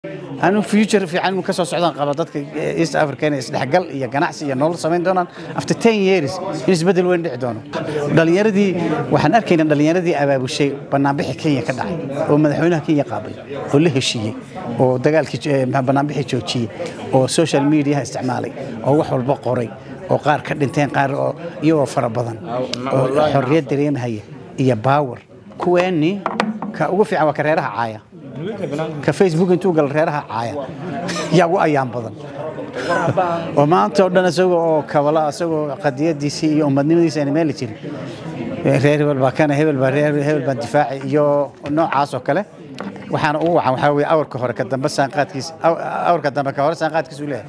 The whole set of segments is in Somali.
أنا future في علم كسر السعودان قبضتك East Africa إسدحقل يا جناحس يا نول سمين دونان after 10 years يسبدل وين دعونه دليردي وحنا أركينا دليردي أبو الشيء بنابح كينيا كدعي ومدحونها كينيا قابل كله شيء ودجال بنابح شيء وسوشيال ميديا استعمالي أو حول بقري وقار كدنتين قار يوفر بدن حرية دريم هي باور كويني كوقف على كريرها عاية كفيسبوك انتو قال ريرها عاية يا أيام بدن وما أنت ودنا سووا كولا سووا قضية دي سي يوم بدنا دي سنة مالي تري رير بالباكان هبل برير هبل بالدفاع يو نوع عاصو كله وحنا وحاوي أور كهرة كدم بس سانقات كيس أور كدم كهرة سانقات كيس ولا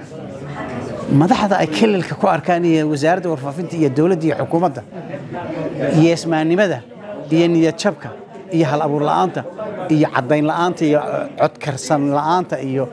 مدحضة أي كل الكو أركانية وزارة ورفافنتي هي الدولة دي حكومة ده يسمعني ماذا هي نية شبكة هي هالأبور لأنت هي عدين لأنت هي عد كرسان لأنت هي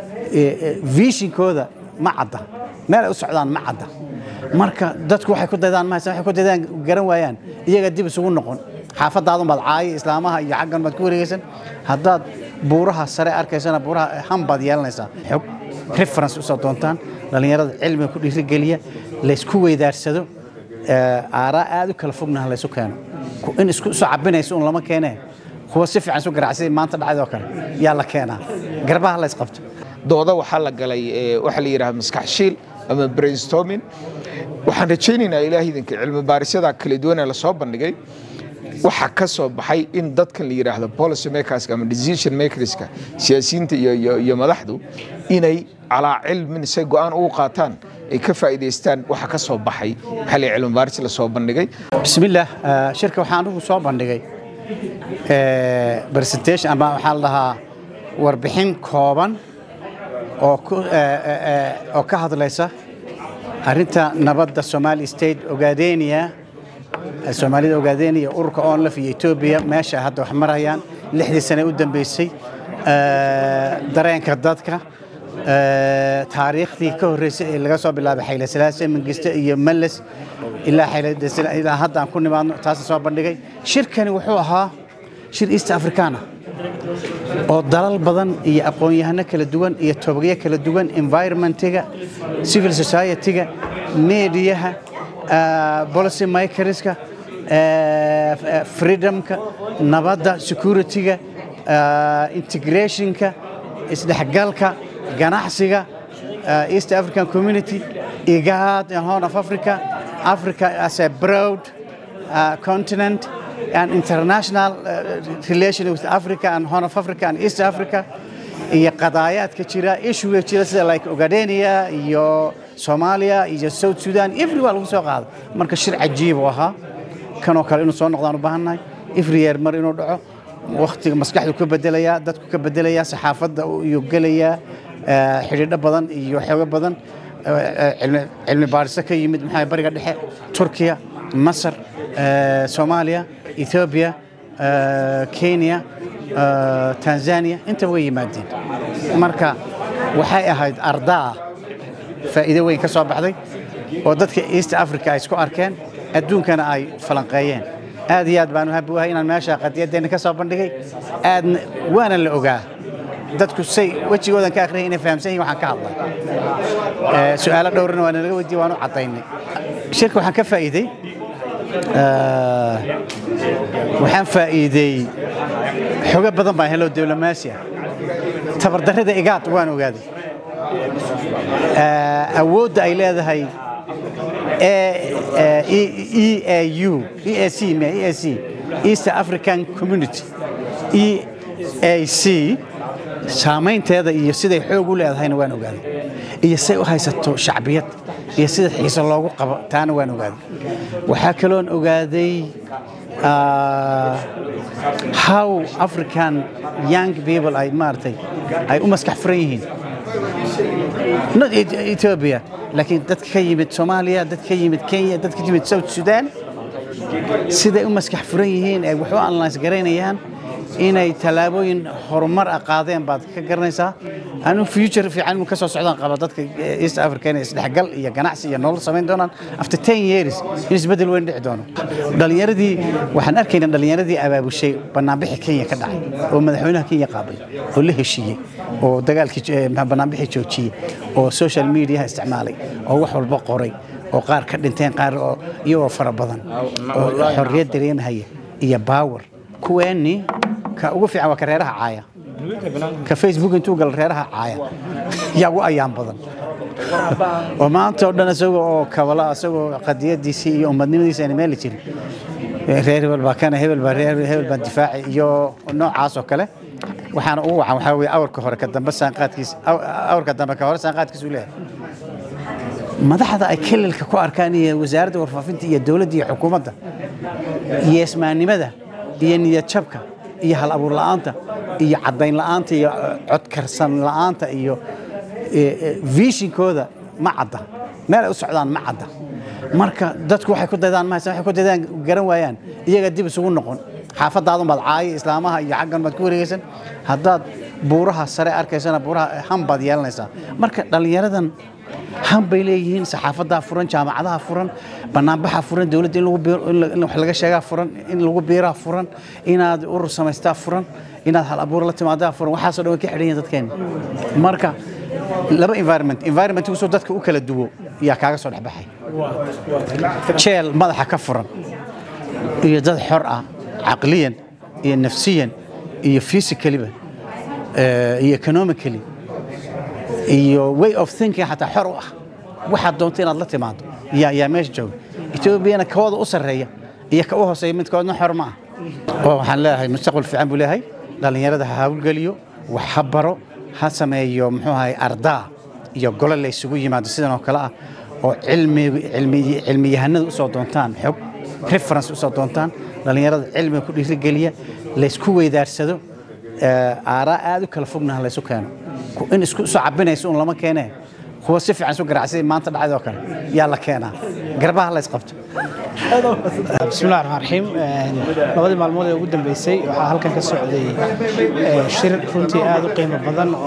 فيشين كذا ما عدا ما له سعدان ما عدا مركا دتك waxay ku daydaan ma waxay ku daydaan garan waayaan iyaga dib isugu noqon xaafadaadu madcaay islaamaha iyo xaqan mad ku wareegaysan hadaad buuraha sare arkaysana buuraha hanbad yeelanaysa xog reference u soo doontaan dhalinyarada cilmiga ku dhiirigeliya la isku weydaarsado aaraa aad u kala fognaha la isku keeno in isku soo cabinayso un lama keenay kuwa si fiican soo garaacay maanta dhacdo kale yaa la keenaa garbaha la isqabto dooda waxa la galay waxa la yiraahdo maskax shiil ama brainstorming waxaan rajaynaynaa ilaahay idinka cilmi baarisada kala duwan ee la soo bandhigay waxa ka soo baxay in dadkan la yiraahdo policy makers ama decision makers siyaasiyiinta iyo madaxdu inay ala cilmin si go'aan u qaataan ay ka faa'iideystaan waxa ka soo baxay xalay cilmi baaris la soo bandhigay bismillaah shirka waxaan ugu soo bandhigay presentation ama waxa la dhahaa warbixin kooban oo ka hadlaysa arinta nabadda Somali State Ogaadeniya Soomaalida Ogaadeniya ururka oo la fiyo Ethiopia meesha hadda wax marayaan 6 sano u dambeysay dareenka dadka taariikhdii ka horeysay ee laga soo bilaabay Hayle Selassie Mengistu iyo Meles ilaa Hayle Selassie ilaa hadda aan ku nimaadno taas soo bandhigay shirkani wuxuu ahaa shir East Africana oo dalal badan iyo aqoon-yahano kala duwan iyo tobaqiyo kala duwan environmentiga civil society-ga meediyaha policy makerska freedomka nabadda security-ga integrationka isdhexgalka ganacsiga East African community IGAD and Horn of Africa as a broad continent and international relation with Africa and Horn of Africa and East Africa iyo qadaayad ka jira issue jira sida like Ogaadeniya iyo Soomaaliya iyo South Sudan everywhere lagu soo qaado marka shir cajiib ah kan oo kale inuu soo noqdaan u baahannahay every year mar inuu dhaco waqtiga maskaxdu ka bedelaya dadku ka bedelaya saxaafadda iyo galaya xiriir badan iyo xoog badan cilmi baaris ka yimid maxay bariga dhexe Turkiya Masar Soomaaliya Ethiopia Kenya Tanzania inta way yimaadeen marka waxay ahayd ardaa faa'iido weyn ka soo baxday oo dadka East Africa ay isku arkeen adduunkana ay falanqeeyeen aad iyo aad baan u habboohay inaan meesha qadiyadeena ka soo bandhigay aad waana la ogaa dadku say wajigoodan ka akhriyin inay fahamsan yihiin waxaan ka hadlay su'aalo dhowrna waan laga weydiiyay waan u cadaynay shirka waxaan ka faa'iiday waxaan faa'iiday xogo badan baan helay diblomaasiya tabardarrada IGAD waan ogaaday awoodda ay leedahay EAC East African Community EAC saameynteeda iyo siday xoog u leedahayna waan ogaaday iyo say u haysato shacbiyad iyo sida xiiso loogu qabo taana waan ogaaday waxa kale oo ogaaday how African young people ay maartay ay u maskax furan yihiin not Ethiopia laakiin dadka ka yimid Soomaaliya dadka ka yimid Kenya dadka ka yimid South Sudan sida u maskax furan yihiin ay wax u analyze gareynayaan inay tallaabooyin horumar ah qaadeen baad ka garanaysaa anu future fiican ka soo socdaan qaba dadka East Africa inay isdhexgal iyo ganacsi iyo nolol samayn doonaan after 10 years in isbedel weyn dhici doono dhalinyaradii waxaan arkaynaa dhalinyaradii abaabushay banaanbixi Kenya ka dhacay oo madaxweynaha Kenya qaabay oo la heshiiyay oo dagaalkii banaanbixi joojiyay oo social media isticmaalay oo wax walba qoray oo qaar ka dhinteen qaar oo iyagoo fara badan oo xorriyad dareemaya iyo power kuweeni ka ugu fiican waa kareeraha caaya ka Facebook intuu gal reeraha caaya yaa ugu ayaan badan oo maanta oo dhan asagoo kabala asagoo qadiyadiisii iyo ummadnimadiisa ay meel jirin reer hebel baa kana hebel baa difaaci iyo noocaas oo kale waxaana ugu wacan waxa weeye awrka hore ka dambe saanqaadkiisa awrka dambe ka hore saanqaadkiisa u leeyahay madaxda ay kililka ku arkaan iyo wasaaradda warfaafinta iyo dawladda iyo xukuumadda iyo ismaanimada iyo niyad jabka iyo hal abuur la'aanta iyo cadayn la'aanta iyo cod karsan la'aanta iyo visionkooda ma cadda meel ay u socdaan ma cadda marka dadku waxay ku daydaan ma waxay ku daydaan garan waayaan iyaga dib isugu noqon xaafadaadu baad caay islaamaha iyo xaggan baad ku wareegaysan haddaad buuraha sare arkaysana buuraha hanbaad yeelanaysaa marka dhalinyaradan han bay leeyihiin saxaafadda furan jaamacadaha furan banaanbaxa furan dawladda in wax laga sheegaa furan in lagu biiraa furan inaad urur samaystaa furan inaad hal abuur la timaadaa furan waxaas oo dhan ka xidhan dadkeen marka laba environment uu soo dadka u kala duwo yaa kaaga soo dhaxbaxay jeel madaxa ka furan iyo dad xor ah aqliyan iyo nafsiyan iyo physically iyo economically iyo way of thinking hatta xor ah waxa doonta inaad la timaado yaa meesha joog Ethiopia kooda u sareeya iyo ka u hooseeya midkoodna xor ma oo waxaan leeyahay mustaqbal fiican buu leeyahay dhalinyarada ha hawlgaliyo wax habaro ha sameeyo muxuu ahay ardaa iyo gole la isugu yimaado sidan oo kale ah oo cilmiyahanada u soo doontaan xog reference u soo doontaan dhalinyarada cilmiga ku dhiirigeliya la isku weydaarsado aaraa aad u kala fognaha la isu keeno in isku soo cabinayso un lama keenee kuwa si fiican isu garaacay maanta dhacdo kale yaa la keenaa garbaha la isqabto bismillaahir rahmaanir rahiim labadii maalmood ee ugu dambeysay waxa halkan ka socday shir runtii aad u qiimo badan oo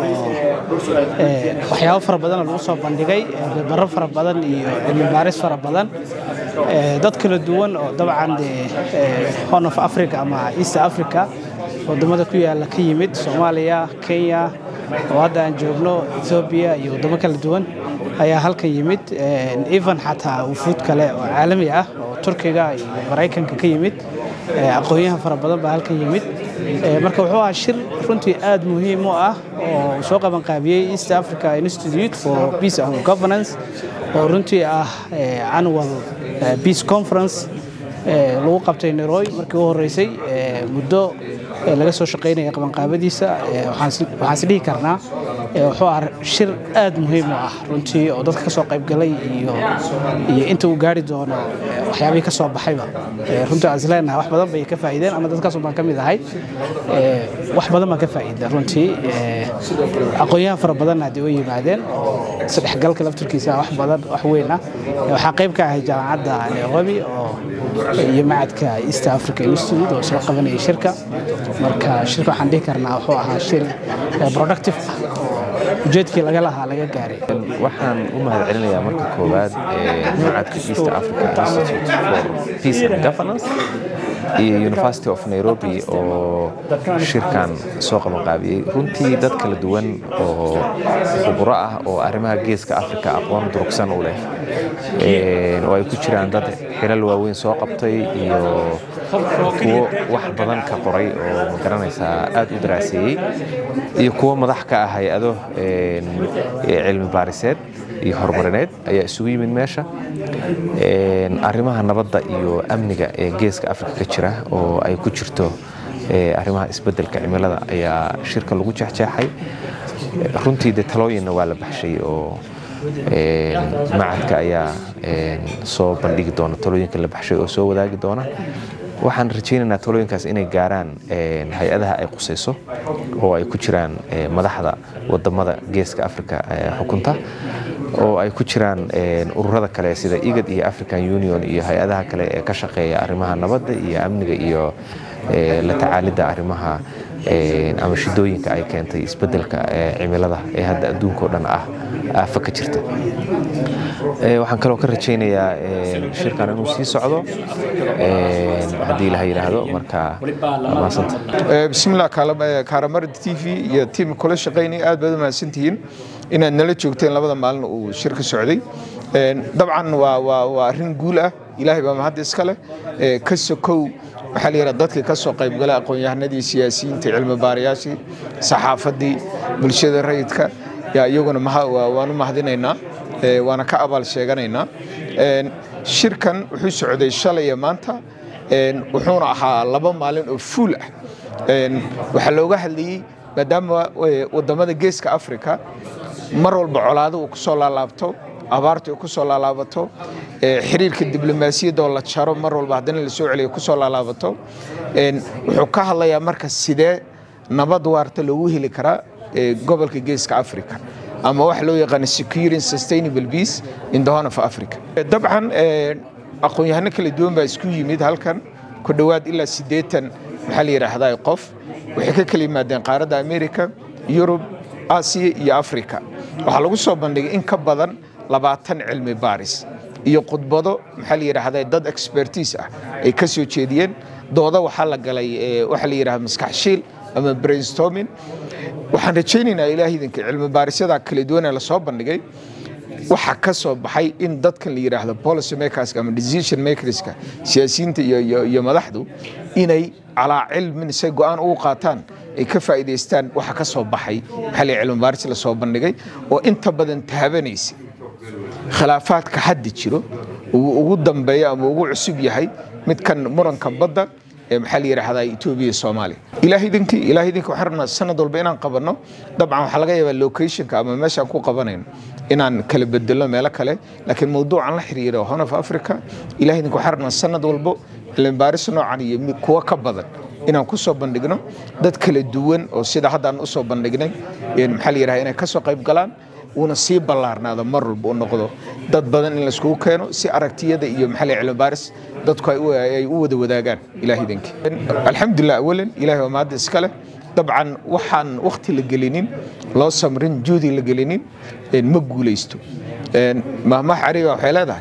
waxyaabo fara badan lagu soo bandhigay barro fara badan iyo cilmi baaris fara badan dad kala duwan oo dabcan Horn of Africa ama East Africa wadamada ku yaala ka yimid Soomaaliya Kenya oo hadda aan joogno Ethiopia iyo wadamo kala duwan ayaa halkan yimid even xataa wufuud kale oo caalami ah oo Turkiga iyo Mareykanka ka yimid aqoonyahan fara badan baa halkan yimid marka wuxuu ahaa shir runtii aad muhiim u ah oo soo qaban qaabiyay East Africa Institute for Peace and Governance oo runtii ah annual peace conference lagu qabtay Nairobi markii ugu horeysay muddo laga soo shaqeynaya qaban qaabadiisa waxaan is dhihi karnaa wuxuu ahaa shir aad muhiim u ah runtii oo dadka ka soo qayb galay iyo inta uu gaari doono waxyaabihii ka soo baxayba runtii aan isleenahay wax badan bay ka faa'iideen ama dadkaas baan ka mid ahay wax badan baan ka faa'iiday runtii aqoonyahan fara badan hadii u yimaadeen isdhexgalka laftirkiisa wax badan wax weyn ah waxa qayb ka ahay jaamacadda Nairobi oo iyo macadka East Africa Institute oo soo qabanayay shirka marka shirka waxaan dhihi karnaa wuxuu ahaa shir productive ujeedkii laga lahaa laga gaaray waxaan u mahadcelinayaa marka koowaad macadka East Africa Institute for Peace and Governance iyo University of Nairobi oo shirkan soo qaban qaabiyay runtii dad kala duwan oo khubaro ah oo arrimaha geeska Afrika aqoon durugsan u leh oo ay ku jiraan dad xilal waaweyn soo qabtay iyo kuwa wax badan ka qoray oo ma garanaysaa aad u daraaseeyay iyo kuwa madax ka ah hay'ado cilmi baariseed iyo horumarineed ayaa isugu yimid meesha arrimaha nabadda iyo amniga ee geeska Afrika ka jira oo ay ku jirto arrimaha isbeddelka cimilada ayaa shirka lagu jeexjeexay runtii talooyinna waa la baxshay oo macadka ayaa soo bandhigi doona talooyinka la baxshay oo soo wadaagi doona waxaan rajaynaynaa talooyinkaas inay gaaraan hay'adaha ay qusayso oo ay ku jiraan madaxda wadamada geeska Afrika xukunta oo ay ku jiraan ururada kale sida IGAD iyo African Union iyo hay'adaha kale ee ka shaqeeya arrimaha nabadda iyo amniga iyo la tacaalidda arrimaha ama shidooyinka ay keentay isbeddelka cimilada ee hadda adduunka oo dhan aafa ka jirta. waxaan kaloo ka rajaynayaa shirkan inuu sii socdo haddii la yiraahdo marka maasanta. bismillaah Kaaramard TV iyo team kula shaqeynay aad baad u mahadsantihiin inaad nala joogteen labada maalin uu shirka socday. dabcan waa arrin guul ah, ilaahay baa mahad iska leh. ka sokow waxaa la yiraahdaa dadkii ka soo qayb galay aqoon-yahanadii, siyaasiyiinta, cilmi baarayaashii, saxaafadii, bulshada rayidka yaa iyaguna waanu mahadinaynaa, waana ka abaal sheeganaynaa. shirkan wuxuu socday shalay iyo maanta, wuxuuna ahaa 2 maalin oo fuul ah. waxaa looga hadlayay maadaama wadamada geeska Afrika mar walba colaado uu ku soo laalaabto, abaartu ku soo laalaabato, xiriirka diblomaasiyadda oo la jaro mar walba haddana la soo celiyo ku soo laalaabato. wuxuu ka hadlayaa marka sidee nabad waarta loogu heli karaa gobolka geeska Afrika, ama wax loo yaqaan securing sustainable peace in the Horn of Africa. dabcan aqoon-yahano kala duwan baa isku yimid halkan, ku dhawaad ilaa 80 maxaa la yiraahdaa qof. waxay ka kala yimaadeen qaaradda America, Yurub, Aasiya iyo Afrika. waxaa lagu soo bandhigay in ka badan 20 cilmi baaris iyo khudbado maxaa la yiraahdaa dad expertise ah ay ka soo jeediyeen. dooda waxaa la galay waxa la yiraahdaa maskax shiil ama brainstorming. waxaan rajaynaynaa ilaahay idinka cilmi baarisyada kala duwan ee la soo bandhigay waxa ka soo baxay in dadkan la yiraahdo policy makers ama decision makers siyaasiyiinta iyo madaxdu inay calaa cilmin si go'aan u qaataan ay ka faa'iideystaan waxa ka soo baxay xal cilmi baaris la soo bandhigay oo inta badan taabanaysa khilaafaadka hadda jiro ugu dambeeya ama ugu cusub yahay mid kan muranka badda maxaa la yiraahdaa Itoobiya iyo Soomaaliya. ilaahay idinka waxaan rabnaa sanad walba inaan qabanno. dabcan waxa laga yaabaa location-ka ama meesha ku qabanayno inaan kala bedelno meelo kale, laakiin mowduucan la xiriira Horn of Africa ilaahay idinka waxaan rabnaa sanad walba cilmi baaris noocan iyo kuwa ka badan inaan ku soo bandhigno dad kala duwan oo sida hadda aan u soo bandhignay maxaa la yiraahdaa inay ka soo qayb galaan, una sii ballaarnaado mar walba u noqdo dad badan in la isku keeno si aragtiyada iyo maxalli cilmi baaris dadku ay u wada wadaagaan. ilaahay idinka alxamdulillah awalan ilaahay waa mahad iska leh. dabcan waxaan waqti la gelinin loo samrin juhdi la gelinin ma guulaysto. mahmaah ariga waxay leedahay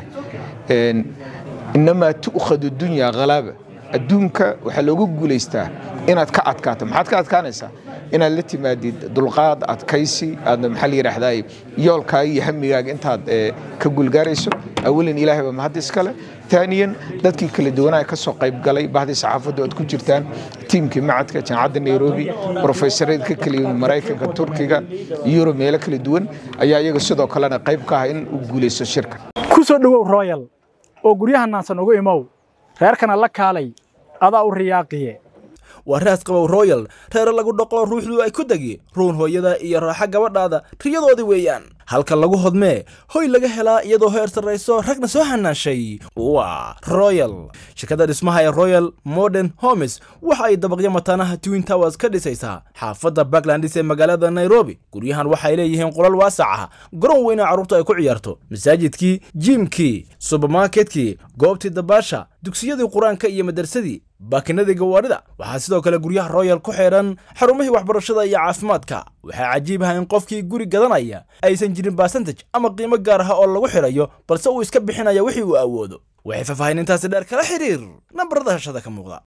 inama tu'khadu dunya ghalaba, adduunka waxa loogu guulaystaa inaad ka adkaato. maxaad ka adkaanaysaa? inaad la timaadid dulqaad, adkaysi, aad maxaa la yiraahdaa yoolkaaga iyo hamigaaga intaad ka gulgaarayso. awalan ilaahay baa mahad iska leh. ثانيا dadkii kala duwanaa ka soo qayb galay bahdii saxaafadda oo ku jirtaan tiimkii macadka jaamacadda Nairobi, professorada ka kala yimid Mareykanka, Turkiga, Yurub meelo kala duwan ayaa iyaga sidoo kalena qayb ka ah in uu guuleysto shirka. ku soo dhawow Royal oo guryahan naansan ugu imow reerkana la kaalay adaa u riyaaqiye. waraas qabow Royal reer lagu dhaqo ruuxdu ay ku dagi ruun hooyada iyo raaxa gabadhaada riyadoodii weeyaan halka lagu hodmee hoy laga helaa iyadoo heer sareyso ragna soo hanaashay waa Royal. shirkadda dhismaha ee Royal Modern Homes waxa ay dabaqyo mataanaha Twin Towers ka dhisaysaa xaafadda Parklands ee magaalada Nairobi. guryahan waxay leeyihiin qolal waasac ah, garoon weyn oo carruurtu ay ku ciyaarto, masaajidkii, gymkii, supermarketkii, goobtii dabaasha, dugsiyadii quraanka iyo madarsadii, baakinadii gawaarida. waxaa sidoo kale guryaha Royal ku xeeran xarumihii waxbarashada iyo caafimaadka. waxaa cajiib ah in qofkii guri gadanaya aysan jirin percentage ama qiimo gaar ah oo lagu xirayo, balse uu iska bixinayo wixii uu awoodo. waxay faahfaahinintaasi dheer kala xiriir nambarada hashada ka muuqda.